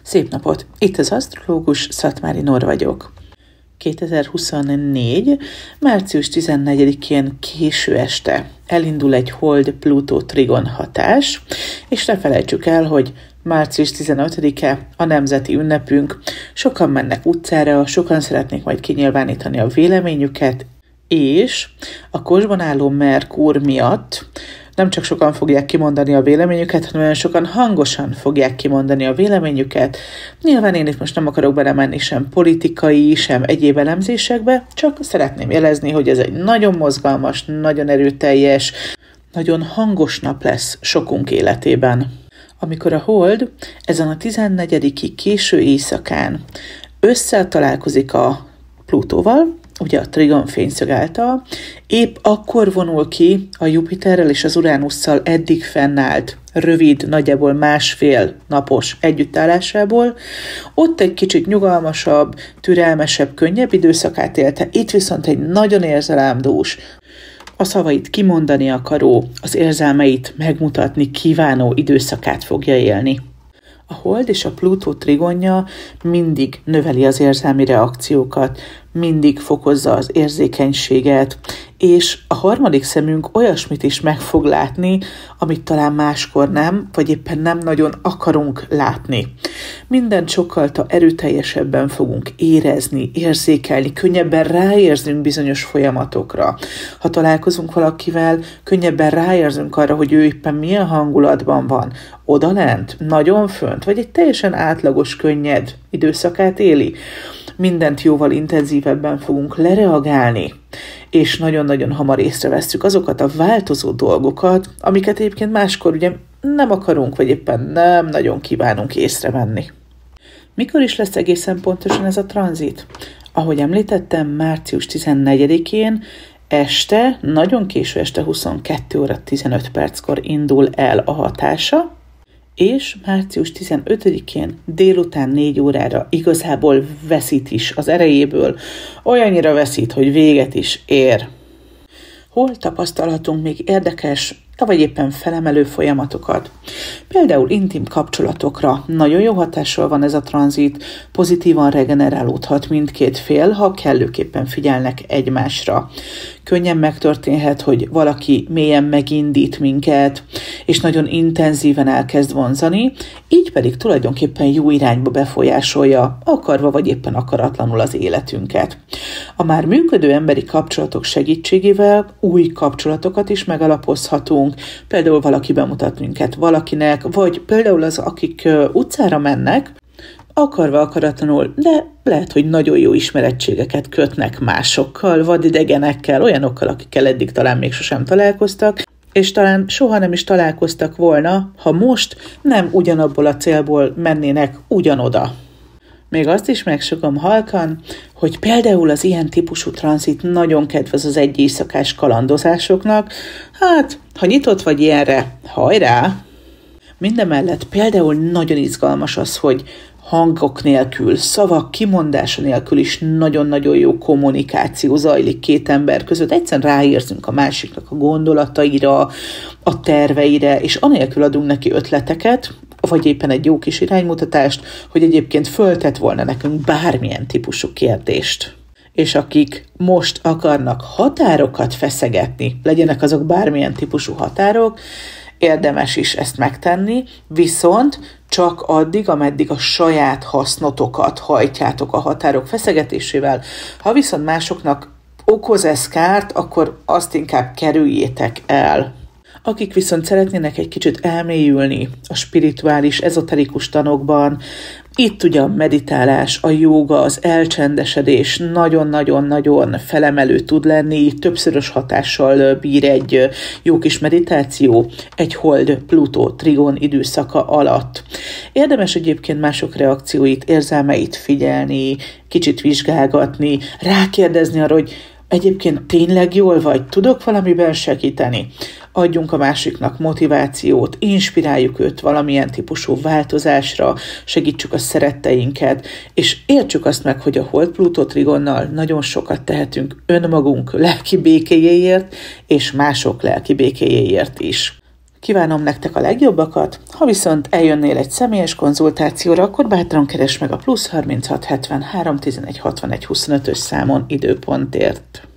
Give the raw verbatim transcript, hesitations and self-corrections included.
Szép napot! Itt az asztrológus, Szatmári Nóra vagyok. kétezer-huszonnégy. március tizennegyedikén késő este elindul egy Hold-Plutó trigon hatás, és ne felejtsük el, hogy március tizenötödike a nemzeti ünnepünk, sokan mennek utcára, sokan szeretnék majd kinyilvánítani a véleményüket, és a kosban álló Merkur miatt nem csak sokan fogják kimondani a véleményüket, hanem olyan sokan hangosan fogják kimondani a véleményüket. Nyilván én itt most nem akarok belemenni sem politikai, sem egyéb elemzésekbe, csak szeretném jelezni, hogy ez egy nagyon mozgalmas, nagyon erőteljes, nagyon hangos nap lesz sokunk életében. Amikor a Hold ezen a tizennegyediki késő éjszakán összetalálkozik a Plutóval, ugye a trigon fényszög által, épp akkor vonul ki a Jupiterrel és az Uránusszal eddig fennállt, rövid, nagyjából másfél napos együttállásából, ott egy kicsit nyugalmasabb, türelmesebb, könnyebb időszakát élte, itt viszont egy nagyon érzelemdús, a szavait kimondani akaró, az érzelmeit megmutatni kívánó időszakát fogja élni. A Hold és a Plutó trigonja mindig növeli az érzelmi reakciókat, mindig fokozza az érzékenységet, és a harmadik szemünk olyasmit is meg fog látni, amit talán máskor nem, vagy éppen nem nagyon akarunk látni. Mindent sokkal erőteljesebben fogunk érezni, érzékelni, könnyebben ráérzünk bizonyos folyamatokra. Ha találkozunk valakivel, könnyebben ráérzünk arra, hogy ő éppen milyen hangulatban van, odalent, nagyon fönt, vagy egy teljesen átlagos, könnyed időszakát éli. Mindent jóval intenzívebben fogunk lereagálni, és nagyon-nagyon hamar észrevesszük azokat a változó dolgokat, amiket egyébként máskor ugye nem akarunk, vagy éppen nem nagyon kívánunk észrevenni. Mikor is lesz egészen pontosan ez a tranzit? Ahogy említettem, március tizennegyedikén este, nagyon késő este huszonkettő óra tizenöt perckor indul el a hatása, és március tizenötödikén délután négy órára igazából veszít is az erejéből, olyannyira veszít, hogy véget is ér. Hol tapasztalhatunk még érdekes, vagy éppen felemelő folyamatokat? Például intim kapcsolatokra nagyon jó hatással van ez a tranzit, pozitívan regenerálódhat mindkét fél, ha kellőképpen figyelnek egymásra. Könnyen megtörténhet, hogy valaki mélyen megindít minket, és nagyon intenzíven elkezd vonzani, így pedig tulajdonképpen jó irányba befolyásolja, akarva vagy éppen akaratlanul az életünket. A már működő emberi kapcsolatok segítségével új kapcsolatokat is megalapozhatunk, például valaki bemutat minket valakinek, vagy például az, akik utcára mennek, akarva akaratlanul, de lehet, hogy nagyon jó ismerettségeket kötnek másokkal, vadidegenekkel, olyanokkal, akikkel eddig talán még sosem találkoztak, és talán soha nem is találkoztak volna, ha most nem ugyanabból a célból mennének ugyanoda. Még azt is megsugom halkan, hogy például az ilyen típusú tranzit nagyon kedvez az egy éjszakás kalandozásoknak, hát, ha nyitott vagy ilyenre, hajrá! Mindemellett például nagyon izgalmas az, hogy hangok nélkül, szavak kimondása nélkül is nagyon-nagyon jó kommunikáció zajlik két ember között. Egyszerűen ráérzünk a másiknak a gondolataira, a terveire, és anélkül adunk neki ötleteket, vagy éppen egy jó kis iránymutatást, hogy egyébként föltett volna nekünk bármilyen típusú kérdést. És akik most akarnak határokat feszegetni, legyenek azok bármilyen típusú határok, érdemes is ezt megtenni, viszont csak addig, ameddig a saját hasznotokat hajtjátok a határok feszegetésével. Ha viszont másoknak okoz ez kárt, akkor azt inkább kerüljétek el. Akik viszont szeretnének egy kicsit elmélyülni a spirituális, ezoterikus tanokban, itt ugye a meditálás, a jóga, az elcsendesedés nagyon-nagyon-nagyon felemelő tud lenni, többszörös hatással bír egy jó kis meditáció egy Hold-Plutó trigon időszaka alatt. Érdemes egyébként mások reakcióit, érzelmeit figyelni, kicsit vizsgálgatni, rákérdezni arra, hogy egyébként tényleg jól vagy, tudok valamiben segíteni? Adjunk a másiknak motivációt, inspiráljuk őt valamilyen típusú változásra, segítsük a szeretteinket, és értsük azt meg, hogy a Hold-Plutó trigonnal nagyon sokat tehetünk önmagunk lelki békéjéért, és mások lelki békéjéért is. Kívánom nektek a legjobbakat, ha viszont eljönnél egy személyes konzultációra, akkor bátran keresd meg a plusz harminchat hetvenhárom tizenegy hatvanegy huszonötös számon időpontért.